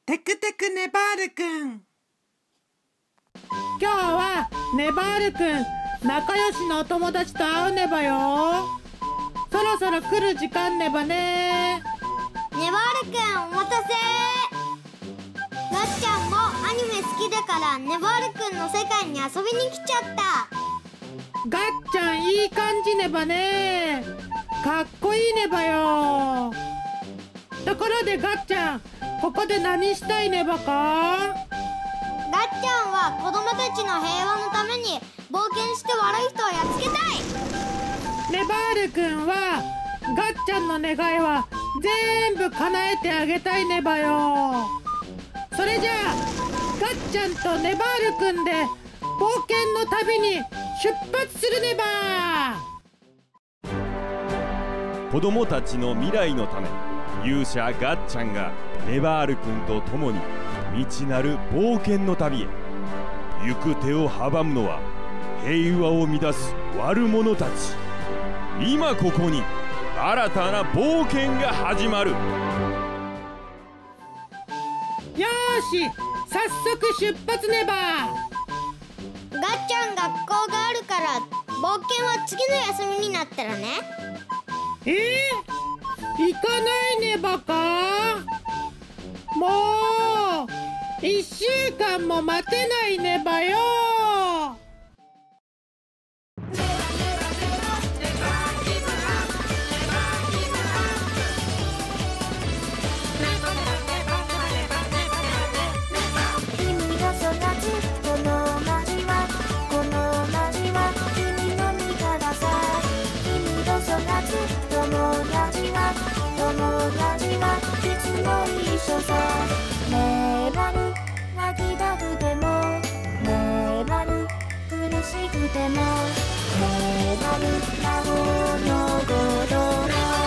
テクテクネバールくん。 今日はネバールくん仲良しのお友達と会うねばよ。そろそろ来る時間ねばね。 ネバールくん、お待たせ。ガッちゃんもアニメ好きだからネバールくんの世界に遊びに来ちゃった。 ガッちゃんいい感じねばね。かっこいいねばよ。ところでガッちゃん、ここで何したいねばか？ ガッちゃんは子供たちの平和のために冒険して悪い人をやっつけたい。 ネバールくんはガッちゃんの願いは全部叶えてあげたいねばよ。それじゃあガッちゃんとネバールくんで冒険の旅に出発するねば。 子供たちの未来のため、勇者ガッちゃんがネバールくんと共に未知なる冒険の旅へ。行く手を阻むのは平和を乱す悪者たち。今ここに新たな冒険が始まる。 よーし、早速出発ねば。 ガッちゃん学校があるから冒険は次の休みになったらね。 行かないねばか？もう1週間も待てないねばよ。 君が育つこの街は、この街は君の味方さ。君と育つ友達は、友達はいつも一緒さ。粘る泣きたくても、粘る苦しくても、粘る魔法の言葉。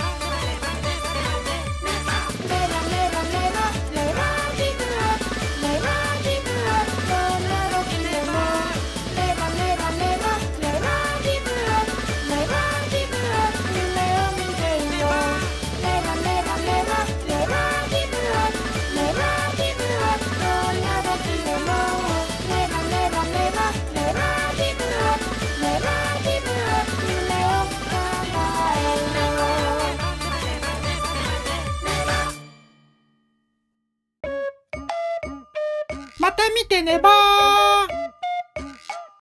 ネバネバネバネバギブアップ、ネバギブアップ、どんな時でも。ネバネバネバネバギブアップ、ネバギブアップ、夢を見ていよう。ネバネバネバネバギブアップ、ネバギブアップ、どんな時でも。ネバネバネバネバギブアップ、ネバギブアップ、夢を叶えよう。 また見てねばー。